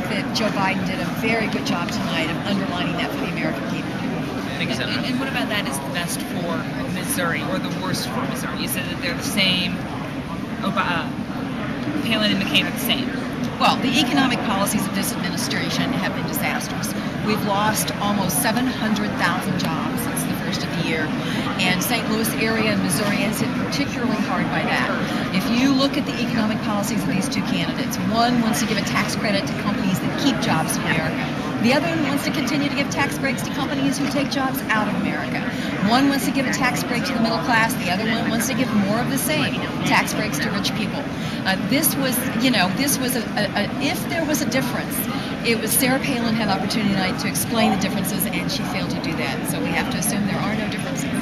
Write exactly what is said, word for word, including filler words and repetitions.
that Joe Biden did a very good job tonight of underlining that for the American people. Thank you, Senator. And, and what about that is the best for Missouri or the worst for Missouri? You said that they're the same. Obama, Palin and McCain are the same. Well, the economic policies of this administration have been disastrous. We've lost almost seven hundred thousand jobs since the first of the year, and Saint Louis area and Missouri is hit particularly hard by that. If you look at the economic policies of these two candidates, one wants to give a tax credit to companies that keep jobs in America. The other one wants to continue to give tax breaks to companies who take jobs out of America. One wants to give a tax break to the middle class. The other one wants to give more of the same, tax breaks to rich people. Uh, this was, you know, this was a, a, a, if there was a difference, it was Sarah Palin had opportunity tonight to explain the differences, and she failed to do that. So we have to assume there are no differences.